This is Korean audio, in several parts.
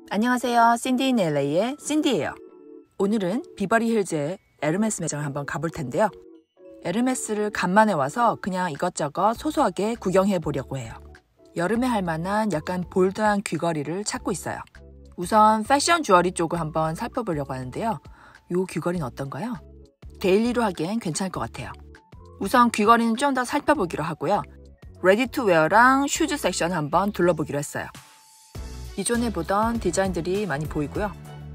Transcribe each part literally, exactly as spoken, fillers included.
안녕하세요. 신디 인 엘에이의 신디예요. 오늘은 비버리 힐즈의 에르메스 매장을 한번 가볼 텐데요. 에르메스를 간만에 와서 그냥 이것저것 소소하게 구경해 보려고 해요. 여름에 할 만한 약간 볼드한 귀걸이를 찾고 있어요. 우선 패션 주얼리 쪽을 한번 살펴보려고 하는데요. 이 귀걸이는 어떤가요? 데일리로 하기엔 괜찮을 것 같아요. 우선 귀걸이는 좀 더 살펴보기로 하고요. 레디 투 웨어랑 슈즈 섹션 한번 둘러보기로 했어요. 기존에 보던 디자인들이 많이 보이고요.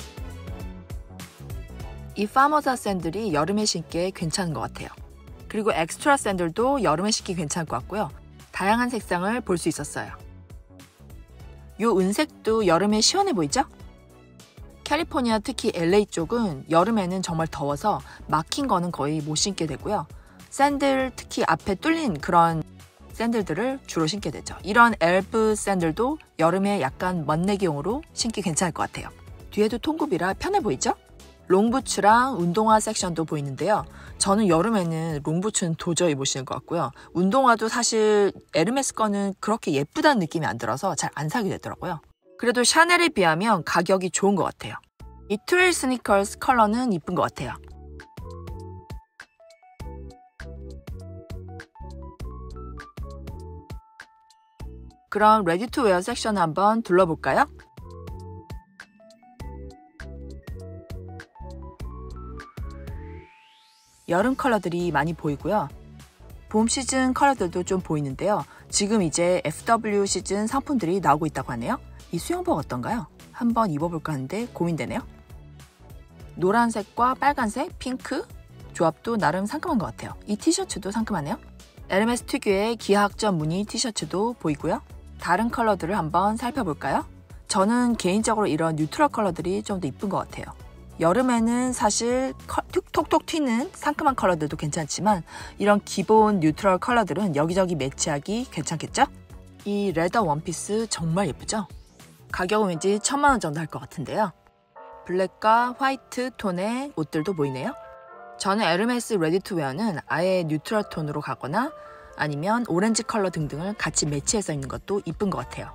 이 파머사 샌들이 여름에 신기에 괜찮은 것 같아요. 그리고 엑스트라 샌들도 여름에 신기 괜찮을 것 같고요. 다양한 색상을 볼 수 있었어요. 이 은색도 여름에 시원해 보이죠? 캘리포니아, 특히 엘에이 쪽은 여름에는 정말 더워서 막힌 거는 거의 못 신게 되고요. 샌들, 특히 앞에 뚫린 그런 샌들들을 주로 신게 되죠. 이런 엘프 샌들도 여름에 약간 멋내기용으로 신기 괜찮을 것 같아요. 뒤에도 통굽이라 편해 보이죠? 롱부츠랑 운동화 섹션도 보이는데요. 저는 여름에는 롱부츠는 도저히 못 신을 것 같고요. 운동화도 사실 에르메스 거는 그렇게 예쁘다는 느낌이 안 들어서 잘 안 사게 되더라고요. 그래도 샤넬에 비하면 가격이 좋은 것 같아요. 이 트레일 스니커스 컬러는 이쁜 것 같아요. 그럼 레디 투 웨어 섹션 한번 둘러볼까요? 여름 컬러들이 많이 보이고요. 봄 시즌 컬러들도 좀 보이는데요. 지금 이제 에프더블유 시즌 상품들이 나오고 있다고 하네요. 이 수영복 어떤가요? 한번 입어볼까 하는데 고민되네요. 노란색과 빨간색, 핑크 조합도 나름 상큼한 것 같아요. 이 티셔츠도 상큼하네요. 에르메스 특유의 기하학적 무늬 티셔츠도 보이고요. 다른 컬러들을 한번 살펴볼까요? 저는 개인적으로 이런 뉴트럴 컬러들이 좀 더 이쁜 것 같아요. 여름에는 사실 톡톡 튀는 상큼한 컬러들도 괜찮지만 이런 기본 뉴트럴 컬러들은 여기저기 매치하기 괜찮겠죠? 이 레더 원피스 정말 예쁘죠? 가격은 왠지 천만 원 정도 할 것 같은데요. 블랙과 화이트 톤의 옷들도 보이네요. 저는 에르메스 레디 투 웨어는 아예 뉴트럴 톤으로 가거나 아니면 오렌지 컬러 등등을 같이 매치해서 입는 것도 이쁜 것 같아요.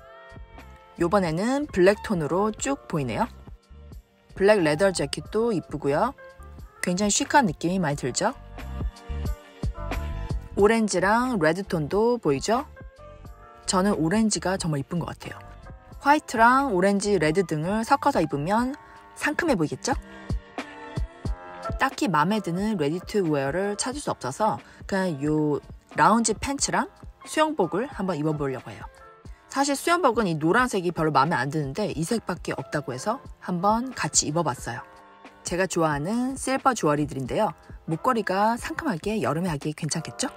이번에는 블랙 톤으로 쭉 보이네요. 블랙 레더 재킷도 이쁘고요. 굉장히 시크한 느낌이 많이 들죠? 오렌지랑 레드 톤도 보이죠? 저는 오렌지가 정말 이쁜 것 같아요. 화이트랑 오렌지, 레드 등을 섞어서 입으면 상큼해 보이겠죠? 딱히 마음에 드는 레디 투 웨어를 찾을 수 없어서 그냥 요 라운지 팬츠랑 수영복을 한번 입어보려고 해요. 사실 수영복은 이 노란색이 별로 마음에 안 드는데 이 색밖에 없다고 해서 한번 같이 입어봤어요. 제가 좋아하는 실버 주얼리들인데요. 목걸이가 상큼하게 여름에 하기 괜찮겠죠?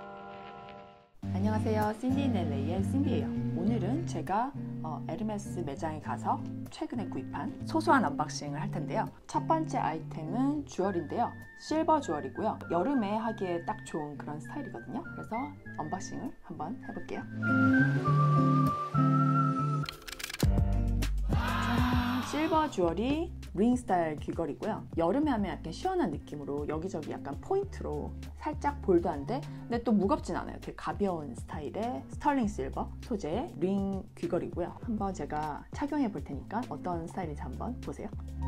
안녕하세요. 신디 인 엘에이의 신디예요. 오늘은 제가 어, 에르메스 매장에 가서 최근에 구입한 소소한 언박싱을 할 텐데요. 첫 번째 아이템은 주얼인데요. 실버 주얼이고요. 여름에 하기에 딱 좋은 그런 스타일이거든요. 그래서 언박싱을 한번 해볼게요. 짠, 실버 주얼이 링 스타일 귀걸이고요. 여름에 하면 약간 시원한 느낌으로 여기저기 약간 포인트로 살짝 볼드한데 근데 또 무겁진 않아요. 되게 가벼운 스타일의 스털링 실버 소재의 링 귀걸이고요. 한번 제가 착용해 볼 테니까 어떤 스타일인지 한번 보세요.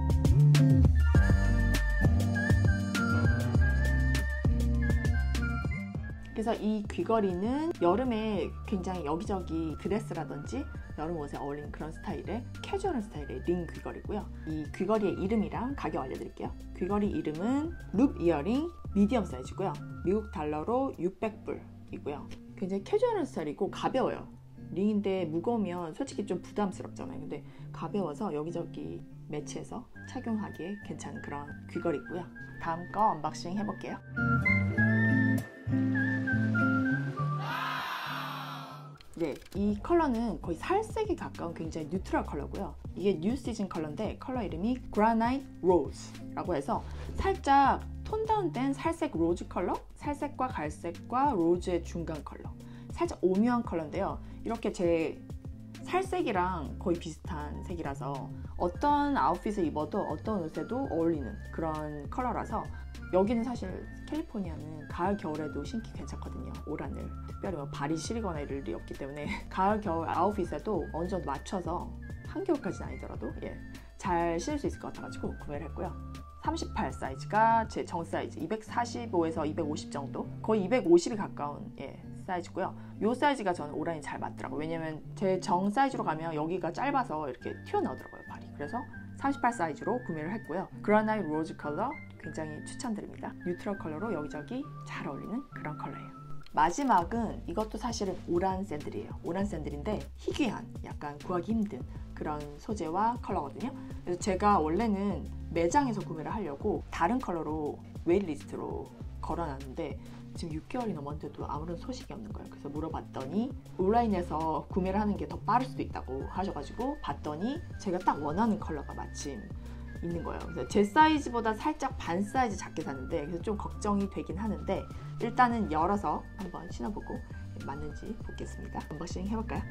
그래서 이 귀걸이는 여름에 굉장히 여기저기 드레스라든지 여름 옷에 어울리는 그런 스타일의 캐주얼한 스타일의 링 귀걸이고요. 이 귀걸이의 이름이랑 가격 알려드릴게요. 귀걸이 이름은 룹 이어링 미디엄 사이즈고요. 미국 달러로 육백 불이고요. 굉장히 캐주얼한 스타일이고 가벼워요. 링인데 무거우면 솔직히 좀 부담스럽잖아요. 근데 가벼워서 여기저기 매치해서 착용하기에 괜찮은 그런 귀걸이고요. 다음 거 언박싱 해볼게요. 네, 이 컬러는 거의 살색에 가까운 굉장히 뉴트럴 컬러고요. 이게 뉴 시즌 컬러인데 컬러 이름이 Granite Rose라고 해서 살짝 톤 다운된 살색 로즈 컬러, 살색과 갈색과 로즈의 중간 컬러, 살짝 오묘한 컬러인데요. 이렇게 제 살색이랑 거의 비슷한 색이라서 어떤 아웃핏을 입어도 어떤 옷에도 어울리는 그런 컬러라서 여기는 사실 캘리포니아는 가을 겨울에도 신기 괜찮거든요. 올 한을 특별히 뭐 발이 시리거나 이럴 일이 없기 때문에 가을 겨울 아웃핏에도 어느 정도 맞춰서 한겨울까지는 아니더라도 예, 잘 신을 수 있을 것 같아가지고 구매를 했고요. 삼십팔 사이즈가 제 정 사이즈, 이백사십오에서 이백오십 정도, 거의 이백오십이 가까운 예, 사이즈고요. 이 사이즈가 저는 오란이 잘 맞더라고요. 왜냐면 제 정 사이즈로 가면 여기가 짧아서 이렇게 튀어나오더라고요, 발이. 그래서 삼십팔 사이즈로 구매를 했고요. 그라나이트 로즈 컬러 굉장히 추천드립니다. 뉴트럴 컬러로 여기저기 잘 어울리는 그런 컬러예요. 마지막은 이것도 사실은 오란 샌들이에요. 오란 샌들인데 희귀한, 약간 구하기 힘든 그런 소재와 컬러거든요. 그래서 제가 원래는 매장에서 구매를 하려고 다른 컬러로 웨이트리스트로 걸어놨는데 지금 육 개월이 넘었는데도 아무런 소식이 없는 거예요. 그래서 물어봤더니 온라인에서 구매를 하는 게 더 빠를 수도 있다고 하셔가지고 봤더니 제가 딱 원하는 컬러가 마침 있는 거예요. 그래서 제 사이즈보다 살짝 반 사이즈 작게 샀는데 그래서 좀 걱정이 되긴 하는데 일단은 열어서 한번 신어보고 맞는지 보겠습니다. 언박싱 해볼까요?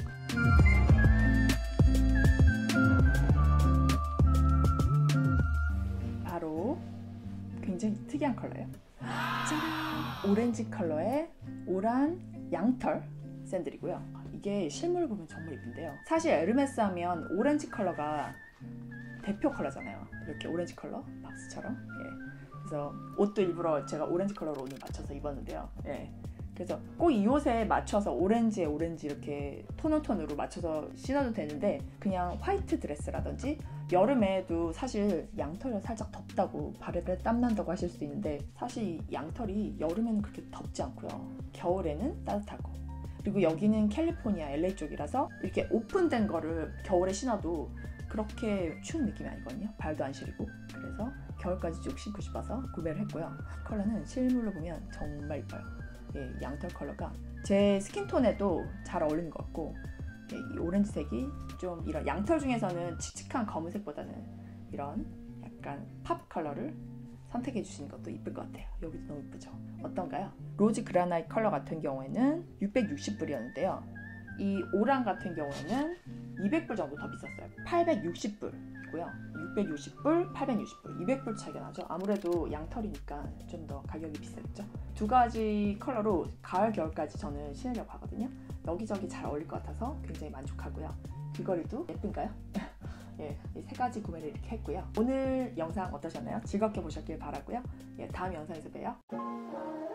바로 굉장히 특이한 컬러예요. 짜란! 오렌지 컬러의 오란 양털 샌들이고요. 이게 실물을 보면 정말 예쁜데요. 사실 에르메스 하면 오렌지 컬러가 대표 컬러잖아요. 이렇게 오렌지 컬러 박스처럼. 예. 그래서 옷도 일부러 제가 오렌지 컬러로 오늘 맞춰서 입었는데요. 예. 그래서 꼭 이 옷에 맞춰서 오렌지에 오렌지 이렇게 톤온톤으로 맞춰서 신어도 되는데 그냥 화이트 드레스라든지 여름에도 사실 양털이 살짝 덥다고 발에 땀 난다고 하실 수 있는데 사실 양털이 여름에는 그렇게 덥지 않고요. 겨울에는 따뜻하고 그리고 여기는 캘리포니아 엘에이 쪽이라서 이렇게 오픈된 거를 겨울에 신어도 그렇게 추운 느낌이 아니거든요. 발도 안 시리고. 그래서 겨울까지 쭉 신고 싶어서 구매를 했고요. 컬러는 실물로 보면 정말 예뻐요. 예, 양털 컬러가 제 스킨톤에도 잘 어울리는 것 같고 예, 이 오렌지색이 좀 이런 양털 중에서는 칙칙한 검은색보다는 이런 약간 팝 컬러를 선택해 주시는 것도 이쁠 것 같아요. 여기도 너무 이쁘죠? 어떤가요? 로즈 그라나이트 컬러 같은 경우에는 육백육십 불이었는데요. 이 오란 같은 경우에는 이백 불 정도 더 비쌌어요. 팔백육십 불이고요. 육백육십 불, 팔백육십 불, 이백 불 차이가 나죠. 아무래도 양털이니까 좀 더 가격이 비싸겠죠. 두 가지 컬러로 가을, 겨울까지 저는 신으려고 하거든요. 여기저기 잘 어울릴 것 같아서 굉장히 만족하고요. 귀걸이도 예쁜가요? 예, 이 세 가지 구매를 이렇게 했고요. 오늘 영상 어떠셨나요? 즐겁게 보셨길 바라고요. 예, 다음 영상에서 봬요.